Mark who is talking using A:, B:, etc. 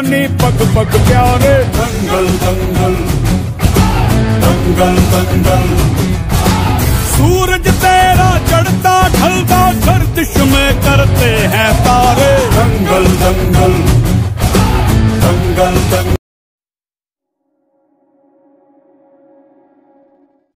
A: अपनी पग पग प्यारे। दंगल दंगल दंगल दंगल, सूरज तेरा चढ़ता ढलता गर्दिश में करते हैं तारे। दंगल दंगल